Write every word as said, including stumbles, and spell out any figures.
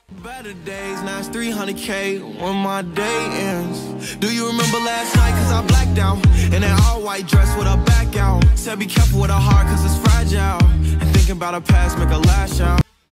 Better days, now it's three hundred K when my day ends. Do you remember last night? Cause I blacked out in that all white dress with her back out. Said be careful with her heart cause it's fragile. And thinking about her past make her lash out.